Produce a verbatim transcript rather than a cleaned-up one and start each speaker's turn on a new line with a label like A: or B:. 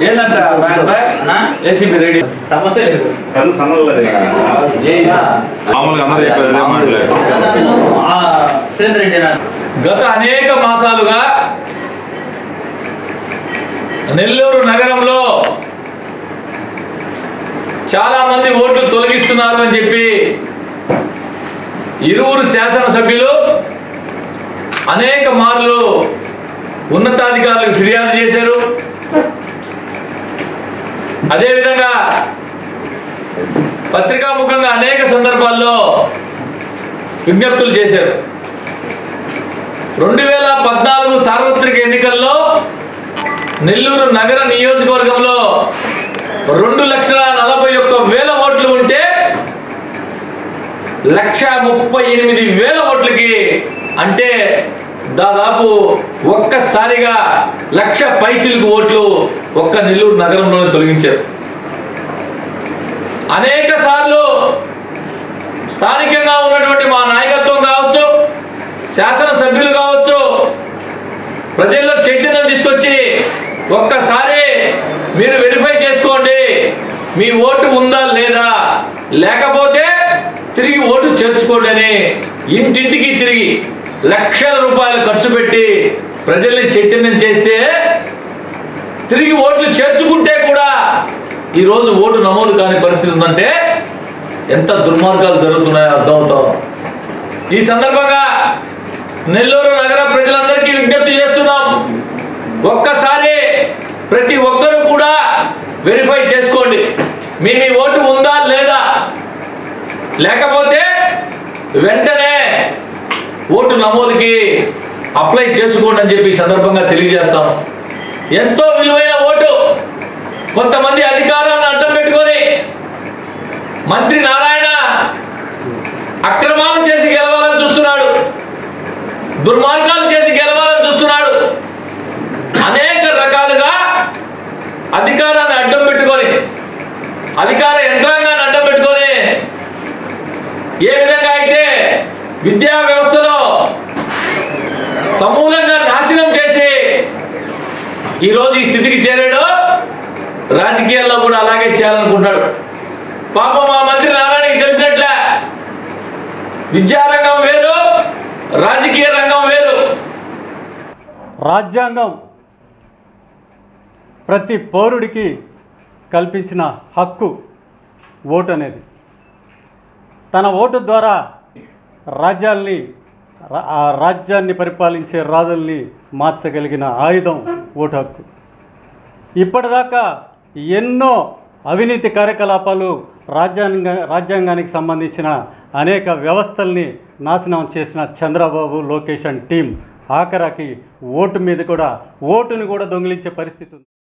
A: ఏంటంట ACP ready సమస్య లేదు గత అనేక మాసాలుగా నెల్లూరు నగరంలో చాలా మంది ఓట్లు తొలగిస్తున్నారు అని చెప్పి ఇరువురు శాసనసభ్యులు అనేక మార్లు ఉన్నతాధికారులకు ఫిర్యాదు చేశారు. అదేవిధంగా పత్రికాముఖంగా అనేక సందర్భాల్లో విజ్ఞప్తులు చేశారు. రెండు వేల పద్నాలుగు సార్వత్రిక ఎన్నికల్లో నెల్లూరు నగర నియోజకవర్గంలో రెండు లక్షల నలభై ఒక్క వేల ఓట్లు ఉంటే లక్ష ముప్పై ఎనిమిది వేల ఓట్లకి అంటే దాదాపు ఒక్కసారిగా లక్ష పైచిలకు ఓట్లు ఒక్క నెల్లూరు నగరంలోనే తొలగించారు. అనేక సార్లు స్థానికంగా ఉన్నటువంటి మా నాయకత్వం కావచ్చు, శాసనసభ్యులు కావచ్చు, ప్రజల్లో చైతన్యం తీసుకొచ్చి ఒక్కసారి మీరు వెరిఫై చేసుకోండి, మీ ఓటు ఉందా లేదా, లేకపోతే తిరిగి ఓటు చేర్చుకోండి అని ఇంటింటికి తిరిగి లక్షల రూపాయలు ఖర్చు పెట్టి ప్రజల్ని చైతన్యం చేస్తే తిరిగి ఓట్లు చేర్చుకుంటే కూడా ఈరోజు ఓటు నమోదు కాని పరిస్థితి ఉందంటే ఎంత దుర్మార్గాలు జరుగుతున్నాయో అర్థమవుతాం. ఈ సందర్భంగా నెల్లూరు నగర ప్రజలందరికీ విజ్ఞప్తి చేస్తున్నాం, ఒక్కసారి ప్రతి ఒక్కరూ కూడా వెరిఫై చేసుకోండి, మీ మీ ఓటు ఉందా లేదా, లేకపోతే వెంటనే ఓటు నమోదుకి అప్లై చేసుకోండి అని చెప్పి సందర్భంగా తెలియజేస్తాం. ఎంతో విలువైన ఓటు కొంతమంది అధికారాన్ని అడ్డం పెట్టుకొని మంత్రి నారాయణ అక్రమాలు చేసి గెలవాలని చూస్తున్నాడు, దుర్మార్గాలు చేసి గెలవాలని చూస్తున్నాడు. అనేక రకాలుగా అధికారాన్ని అడ్డం పెట్టుకొని అధికార యంత్రాంగాన్ని అడ్డం పెట్టుకొని ఏ విధంగా అయితే విద్యా వ్యవస్థలో సమూలంగా నాశనం చేసి ఈరోజు ఈ స్థితికి చేరాడు, రాజకీయాల్లో కూడా అలాగే చేయాలనుకుంటాడు. పాపం మా మంత్రి నారాయణకి తెలిసినట్లే విద్యారంగం వేరు, రాజకీయ రంగం వేరు.
B: రాజ్యాంగం ప్రతి పౌరుడికి కల్పించిన హక్కు ఓటు అనేది. తన ఓటు ద్వారా రాజ్యాల్ని ఆ రాజ్యాన్ని పరిపాలించే రాజుల్ని మార్చగలిగిన ఆయుధం ఓటు హక్కు. ఇప్పటిదాకా ఎన్నో అవినీతి కార్యకలాపాలు రాజ్యాంగ రాజ్యాంగానికి సంబంధించిన అనేక వ్యవస్థల్ని నాశనం చేసిన చంద్రబాబు, లోకేష్ అండ్ టీం ఆఖరాకి ఓటు మీద కూడా ఓటుని కూడా దొంగిలించే పరిస్థితి ఉంది.